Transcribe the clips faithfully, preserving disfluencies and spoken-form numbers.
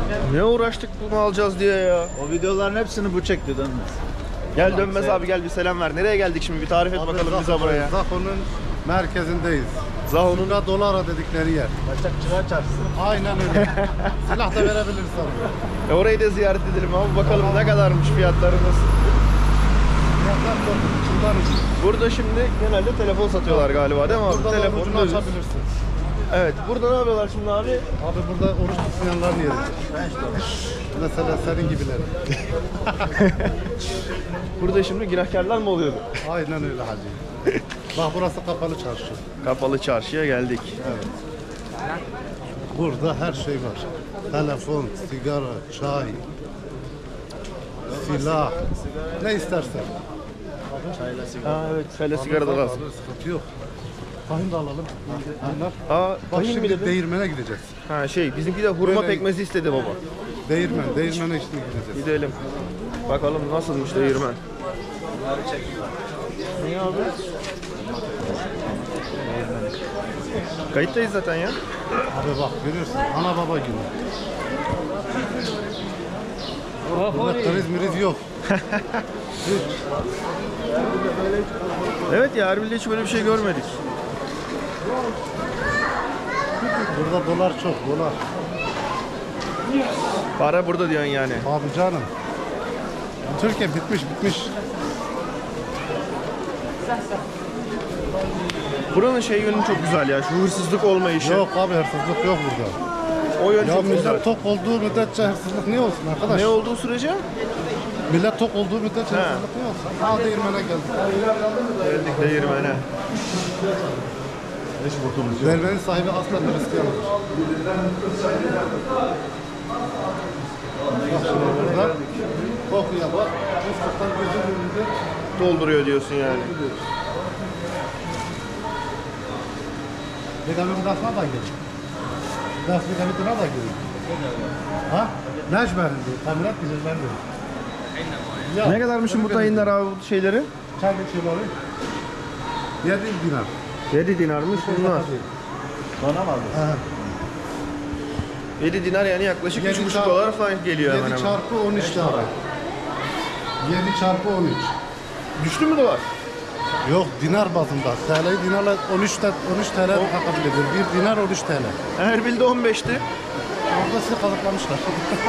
Ne uğraştık bunu alacağız diye ya. O videoların hepsini bu çekti Dönmez. Gel Dönmez abi gel bir selam ver. Nereye geldik şimdi bir tarif et Abi bakalım Zaho- bize buraya. Zaho'nun merkezindeyiz. Zaho'nun Suga Dolara dedikleri yer. Kaçakçılar çarşısı. Aynen öyle. Silah da verebiliriz sana. E orayı da ziyaret edelim abi bakalım ne kadarmış fiyatlarımız. Fiyatlar çok ucundan ucuz. Burada şimdi genelde telefon satıyorlar galiba değil mi abi? Burada da Telefon ucunu döviz. açabilirsin. Evet. Burada ne yapıyorlar şimdi abi? Abi burada oruç tutmayanların yeri. Mesela senin gibiler. Burada şimdi günahkarlar mı oluyordu? Aynen öyle hacı. Bak burası kapalı çarşı. Kapalı çarşıya geldik. Evet. Burada her şey var. Telefon, sigara, çay, silah. Ne istersen. Çayla sigara. Ha evet. Şöyle sigara da lazım. Alır, sıkıntı yok. Tahin de alalım. Bunlar. Aa Bak tahin mi şimdi dedin? değirmene gideceğiz. Ha şey bizimki de hurma Böyle- pekmezi istedi baba. Değirmen, değirmene şimdi gideceğiz. Gidelim. Bakalım nasılmış değirmen. Niye abi? Kayıttayız zaten ya. Abi bak görüyorsun, ana baba günü. Burada kriz miriz yok. Evet ya Erbil'de hiç böyle bir şey görmedik. Burada dolar çok, dolar. Para burada diyorsun yani. Abi canım. Türkiye bitmiş, bitmiş. Buranın şey yönü çok güzel ya. Şu hırsızlık olmayışı. Yok abi, hırsızlık yok burada. O yön Ya çok güzel. millet tok olduğu müddetçe hırsızlık ne olsun arkadaş? Ne olduğu sürece? Millet tok olduğu müddetçe He. hırsızlık ne olsun? Ha değirmene geldik. Geldik değirmene. Değirmenin sahibi aslen Hristiyandır. Bak şimdi burada kokuya bak. Fıstıktan gözün önünde. Dolduruyor diyorsun yani. Benim dasma da geliyor. Das bir kamitına da geliyor. Ha? Neş verindi. Kamirat güzel verindi. Ne kadarmışım bu tayinler abi bu şeyleri? Çay geçiyorlar. Yedi dinar. yedi dinarmış bunlar. Bana mı aldın? Ha. yedi dinar yani yaklaşık Yedi üç buçuk çarpı- dolar falan geliyor hemen yedi hemen. çarpı on üç lira. yedi çarpı on üç. Düştü mü dolar? Yok dinar bazında. T L'yi dinarla on üç T L takabilir. Bir dinar on üç T L. Erbil'de on beşti. Orada sizi kazıklamışlar.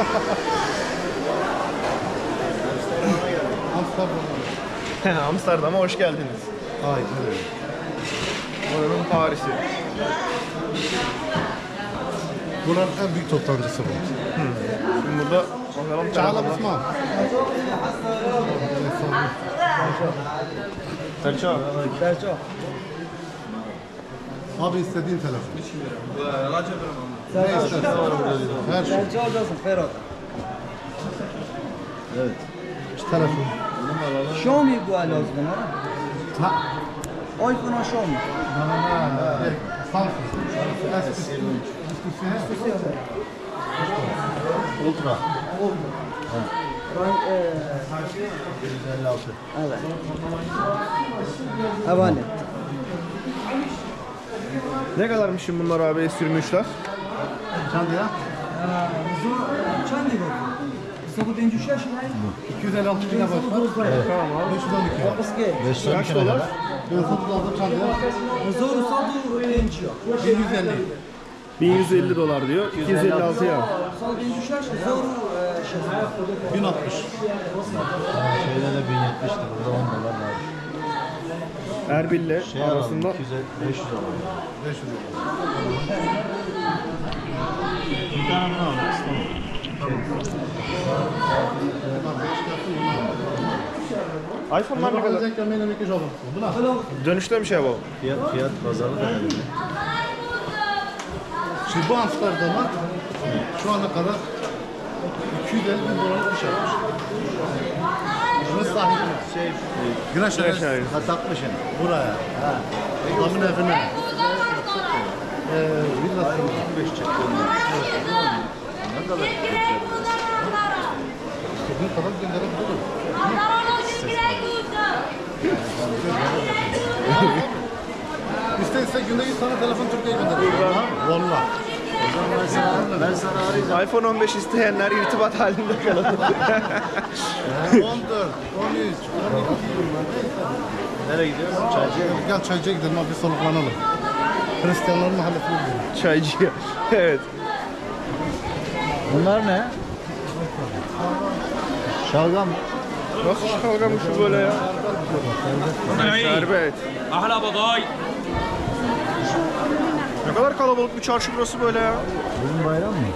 Amsterdam. Amsterdam'a hoş geldiniz. Aynen öyle. Oranın Paris'i. Bunların en büyük toplantısı bu. Şimdi burada bakalım Çağla telefonlar. Osman. Selçuk. Selçuk. Abi istediğin telefon. Ne istersen. Her şey. Selçuk alacaksın Ferhat. Evet. İşte telefon. Xiaomi bu lazım bana. Ha. iPhone'a Xiaomi. Ha. Samsung. S yirmi üç. Ultra. Ben eee yüz elli altı. evet. Havale. Ne kadarmış şimdi bunlar abi sürmüşler? Çandı ya? Çandi bu. Sobu denci şaş ne? iki yüz elli altı lira başlar. Tamam abi. beş yüz on iki. Baske. Kaç dolar? Ben satın aldım çandı ya. Zoru sadu denci. bin yüz elli. bin yüz elli dolar diyor. iki yüz elli altı ya. Sadu denci şaş zoru şaş. bin altmış. Şeyde de bin yetmişti. Burada on dolar var. Erbil'le Şey arasında beş yüz dolar. beş yüz. Bir tane bunu almak istemem. iPhone'lar ne Ben kadar? alacak yemeğine bir kişi olur. Bu ne? Dönüşte bir şey yapalım. Fiyat, fiyat pazarı da önemli. Şimdi bu Amsterdam'a şu ana kadar iki yüz elli bin dolarlık iş yapmış. Bunun sahibi Şey, Güneş Güneş Enerjisi. enerjisi. ha takmışsın. Buraya. Ha. Adamın evine. Ee, villasını. beş çıktığında. Ne kadar Ne kadar gönderebilirim. İste iste günde yüz tane telefon Türkiye'ye gönderiyor. Valla. ben sana, ben sana arayacağım. iPhone on beş isteyenler irtibat halinde kalın. on dört, on üç, on iki. Nereye gidiyoruz? Çaycıya. Gel çaycıya gidelim abi, bir soluklanalım. Hristiyanların mahallesine gidelim. Çaycıya. Evet. Bunlar ne? Şalgam. Nasıl şalgamış bu böyle ya? Şerbet. Ahla baday. Ne kadar kalabalık bir çarşı burası böyle ya. Bugün bayram mı?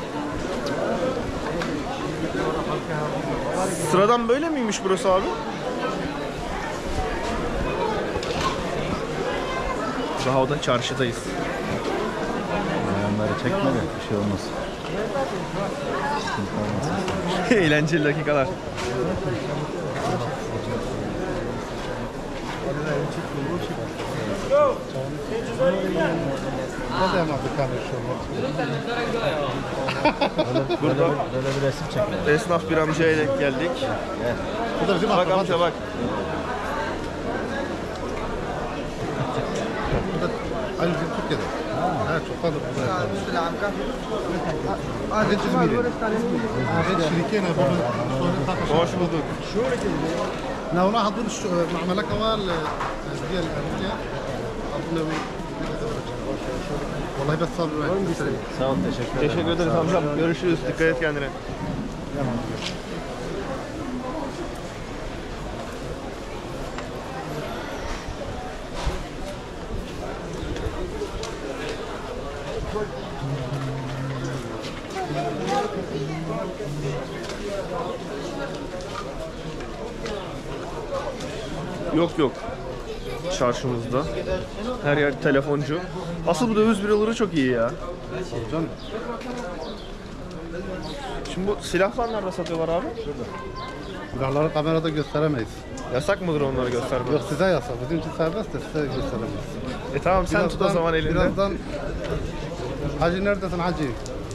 Sıradan böyle miymiş burası abi? Daha da çarşıdayız. Bayramları çekme de bir şey olmaz. Eğlenceli dakikalar. Ne demek bir kardeşim? Burada Böyle bir resim çekelim. esnaf bir amcaya denk geldik. Bu da bizim Bak akraba. amca bak. Bu da aynı bizim Türkiye'de. Ha, çok fazla burada yapalım. Ahmet İzmir'i. Ahmet Şirike'ne bunu sonra takışıyor. Hoş bulduk. نحن حضور معاملة كمان دي الأمريكية أبنوي والله بس صار Sağ ol, teşekkür ederim. Teşekkür ederiz amcam. Görüşürüz. Dikkat et kendine. Yok yok. Çarşımızda. Her yer telefoncu. Asıl bu döviz büroları çok iyi ya. Canım. Şimdi bu silahlar nerede satıyorlar abi? Silahları kamerada gösteremeyiz. Yasak mıdır onları göstermek? Yok size yasak. Bizim için serbest de size gösteremeyiz. E tamam sen tut o zaman elinde. Birazdan Hacı neredesin Hacı?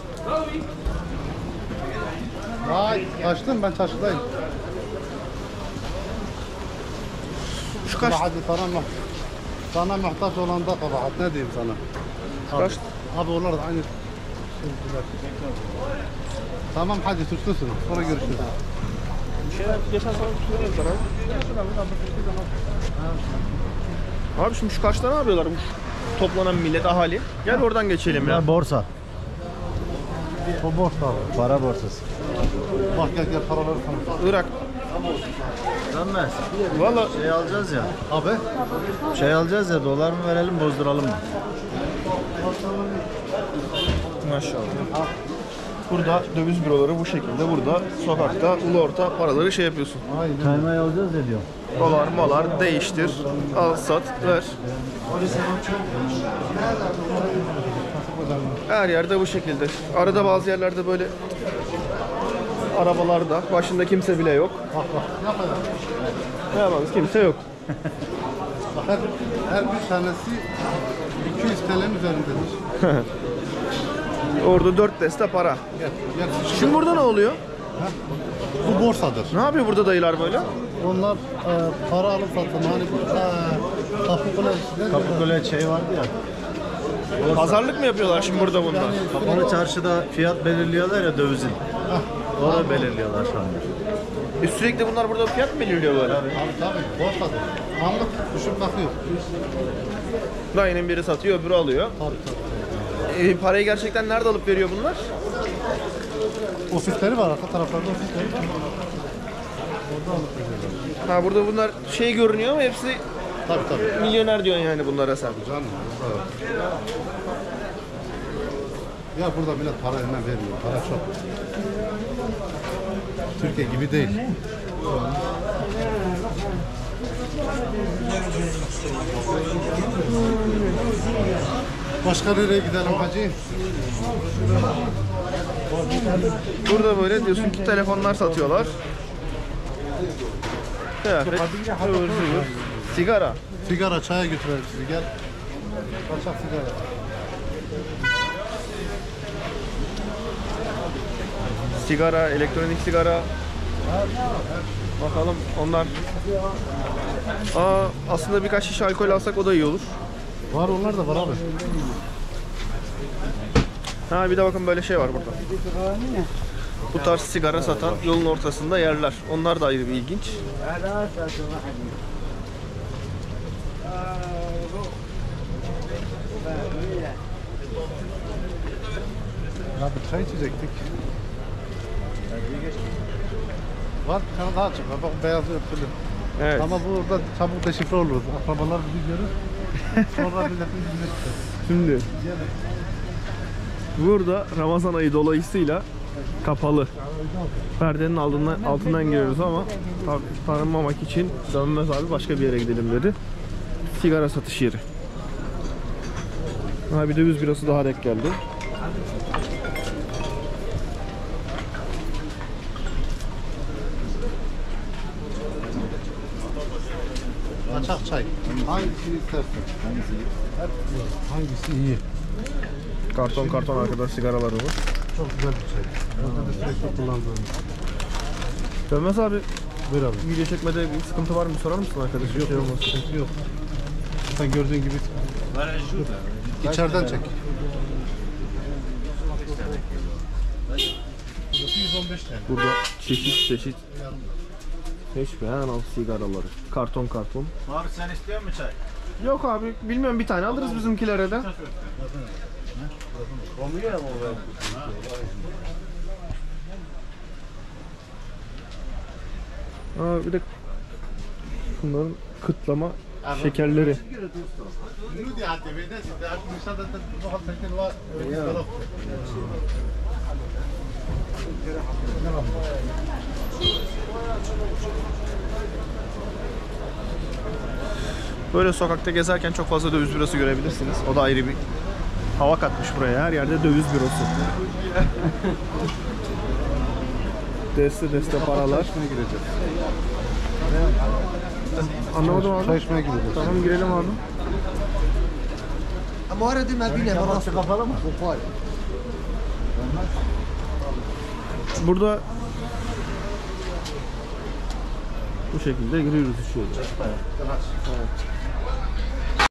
Ay kaçtım ben çarşıdayım. Şu kaç? Hacı sana mah sana muhtaç olan da kabahat ne diyeyim sana? Abi, Kaç? abi onlar da aynı şeyler. Tamam Hacı suçlusun. Sonra görüşürüz. Bir şeyler geçen sonra tutuyorum sana. Abi şimdi şu kaçta ne yapıyorlar bu toplanan millet, ahali? Gel oradan geçelim ya. Borsa. O borç abi. Para borsası. Bak gel gel paraları sana. Irak. Dönmez. Valla Şey alacağız ya. Abi Şey alacağız ya, dolar mı verelim, bozduralım mı? maşallah. Burada döviz büroları bu şekilde. Burada sokakta ulu orta paraları şey yapıyorsun. Kaymayı alacağız ya diyorum. Dolar, malar değiştir, al sat, ver. Her yerde bu şekilde. Arada bazı yerlerde böyle arabalarda başında kimse bile yok. bak bak. Yapma ya. Ne yapalım? Kimse yok. Bak her, her bir tanesi iki yüz T L'nin üzerindedir. Orada dört deste para. Gel, gel. Şimdi burada ne oluyor? Bu borsadır. Ne yapıyor burada dayılar böyle? Onlar e, para alıp satın. Hani bu e, Kapıkule işte. Kapıkule şey vardı ya. Pazarlık mı yapıyorlar şimdi burada bunlar? Kapalı çarşıda fiyat belirliyorlar ya dövizin. Orada belirliyorlar şu anda. E sürekli bunlar burada fiyat mı belirliyor böyle? Tabii tabii borsadır. Anlık düşüp bakıyor. Dayının biri satıyor, öbürü alıyor. Tabii tabii. E, parayı gerçekten nerede alıp veriyor bunlar? Ofisleri var arka taraflarda ofisleri var. Orada alıp veriyorlar. Ha burada bunlar şey görünüyor ama hepsi Tabii tabii. milyoner diyorsun yani bunlara sen. Canım. burada. Ya burada millet para hemen vermiyor. Para çok. Türkiye gibi değil. Başka nereye gidelim hacı? Burada böyle diyorsun ki telefonlar satıyorlar. Kıyafet, ıvır zıvır, sigara. Sigara çaya götürelim sizi gel. Kaçak sigara. Sigara, elektronik sigara. Bakalım onlar. Aa, aslında birkaç şişe alkol alsak o da iyi olur. Var onlar da var abi. Ha bir de bakın böyle şey var burada. Bu tarz sigara satan yolun ortasında yerler. Onlar da ayrı bir ilginç. Ya bir çay içecektik. Var bir tane daha çıkıyor. Bak beyaz örtülü. Evet. Ama burada çabuk deşifre olur. Akrabalar bizi görür. Sonra milletin yüzüne çıkar. Şimdi burada Ramazan ayı dolayısıyla kapalı. Perdenin altından, altından giriyoruz ama tabii tanınmamak için Dönmez abi başka bir yere gidelim dedi. Sigara satış yeri. Ha bir döviz birası daha denk geldi. Açak çay. Hangisini istersen. Hangisi iyi? Hangisi iyi? Karton karton arkadaş sigaralarımız. Çok güzel bir çay. Orada da sürekli kullandığım. Dönmez abi Buyur abi. video çekmede bir sıkıntı var mı sorar mısın arkadaş? Yok, şey olmasın. Yok. Sen gördüğün gibi içeriden çek. yüz on beş lira. Burada çeşit çeşit seçmeyen al sigaraları. Karton karton. Var sen istiyor musun çay? Yok abi bilmiyorum bir tane alırız bizimkilere de. Komuyor mu o? Aa, bir de bunların kıtlama şekerleri. Böyle sokakta gezerken çok fazla döviz bürosu görebilirsiniz. O da ayrı bir hava katmış buraya. Her yerde döviz bürosu. Deste deste paralar. Anlamadım abi. Çay içmeye gideceğiz. Tamam girelim abi. موارد المدينة مرة Kapalı mı? Burada bu şekilde giriyoruz içeri.